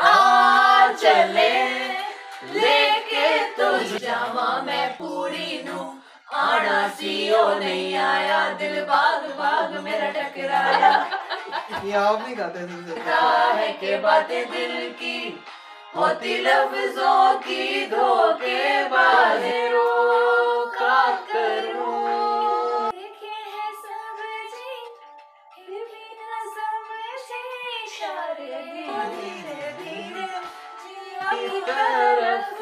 आ चले लेके तुझ जावा मैं पूरी नू आना सीओ नहीं आया दिल बाग बाग मेरा टकराया। ये आप नहीं गाते है के बातें दिल की होती लफ्जों की धोखेबाजों का करूं। देखे है सब जी फिर भी न समझे इशारे धीरे धीरे जिया की तरफ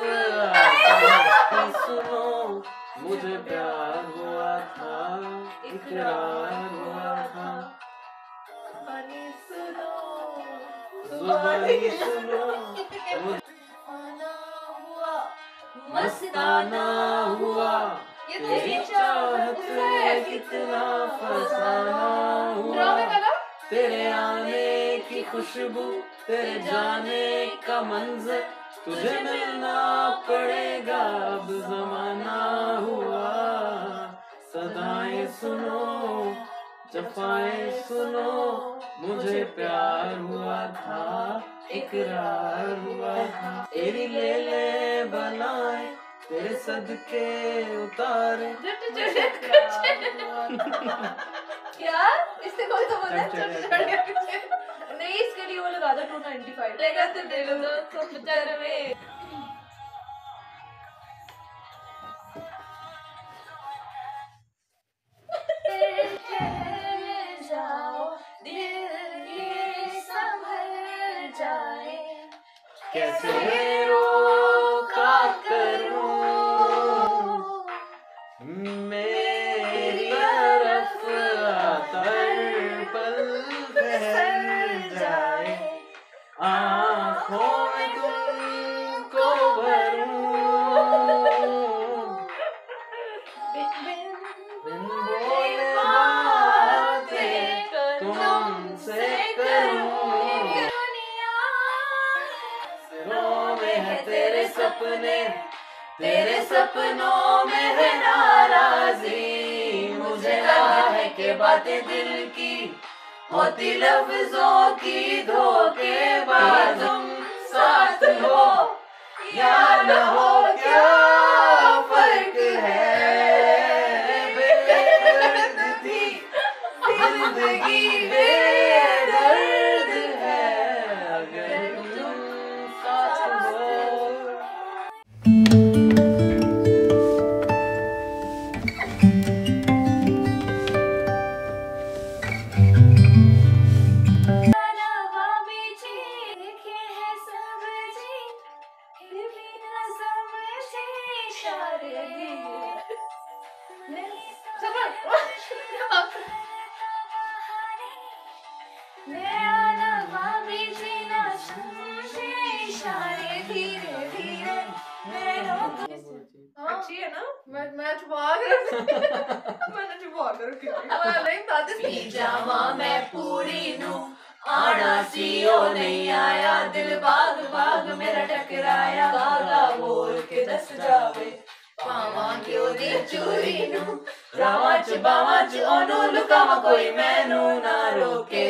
सुनो मुझे प्यार हुआ था इकरार हुआ था जुबानी सुनो मस्ताना हुआ ये तेरी चाहत है कितना फसाना हुआ। तेरे आने की खुशबू तेरे जाने का मंजर तुझे मिलना पड़ेगा अब जमाना हुआ। सदाएं सुनो जफाएं सुनो मुझे प्यार हुआ था इकरार हुआ था। तेरी ले ले बनाए तेरे सदके उतारे क्या इससे कोई तो बोला नहीं इसके लिए वो लगा दो 295 लेगा तो दे लो 295। कैसे रोका करूं मेरी तरफ आकर पल ठहर जाए आँखों में तुमको भरूं बिन बोले बातें तुमसे करूं तेरे सपनों में है नाराजी मुझे लगा है कि बातें दिल की होती लफ्जों की धोखेबाज। तुम साथ हो या न हो क्या फर्क है बेदर्द थी जिंदगी बेदर्द है अगर तुम साथ हो। अच्छी है ना मैं छुपा कर मैंने छुपा कर रखी जावा मैं पूरी नू आना सीओ नहीं आया दिल बाग बाग मेरा टकराया गागा बोल के दस जावे पावा क्यों दी चूरी नू रावा च बावा च ओनू लुकावा कोई मैनू ना रोके।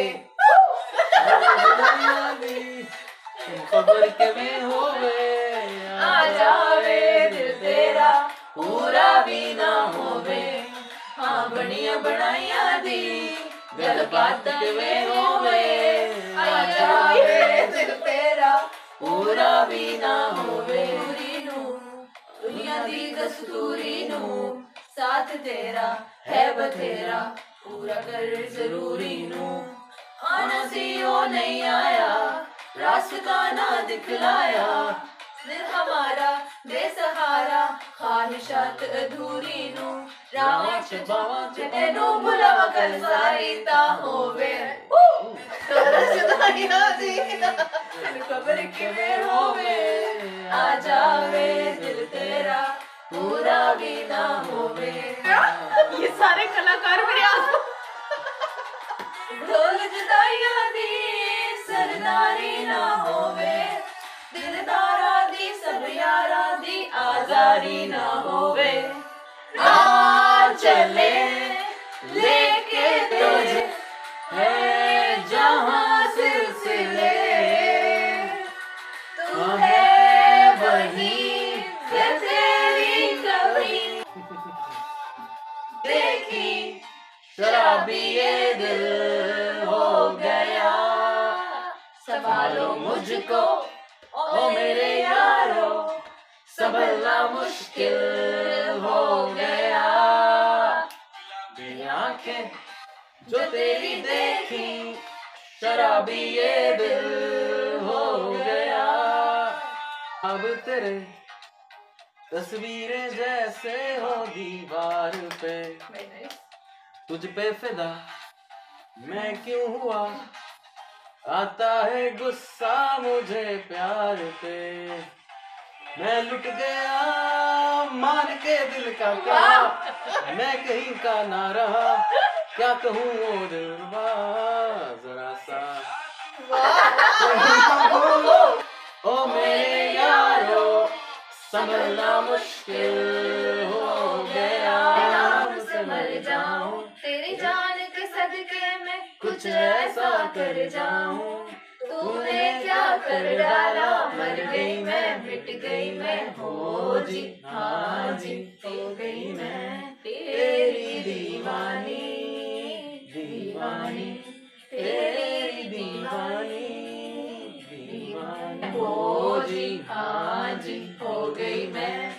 खबर के में होवे आ जावे दिल तेरा पूरा भी ना होवे हाँ बनिया बनाइया दी गल बात के में होवे आ जावे दिल तेरा पूरा भी ना होवे। दुनिया दी दस्तूरी नू साथ तेरा है बथेरा पूरा कर जरूरी नू आना सीओ नहीं आया रास्ता ना दिखलाया दिल हमारा बेसहारा ख्वाहिशात अधूरी नू रावच बावच तेनू बुलावा कर सारी ता होवे खबर के में होवे आ जावे दिल तेरा पूरा भी ना होवे। ये सारे कलाकार मेरे आस ढोल जुदाइयां दी सरदारी ना होवे दिलदारा दी सब यारा दी आजारी ना होवे। आ चले लेके तुझे है जहां सिलसिले मुझको, ओ मेरे यारो संभलना मुश्किल हो गया। ये आंखें जो तेरी देखी, शराबी ये दिल हो गया। अब तेरे तस्वीरें जैसे हो दीवार पे, तुझ पे फिदा मैं क्यों हुआ, आता है गुस्सा मुझे प्यार पे। मैं लुट गया मान के दिल का कहा, मैं कहीं का ना रहा, क्या कहूँ ओ दिलवा जरा सा। ओ मेरे यारो संभलना मुश्किल हो गया। से मर जाऊं तेरी जान के सदके में, कुछ ऐसा कर जाऊं। तूने क्या कर डाला, मर गई मैं, मिट गई मैं, हो जी हाँ जी हो गई मैं तेरी दीवानी, दीवानी तेरी दीवानी, दीवानी हो जी हाँ जी हो गई मैं।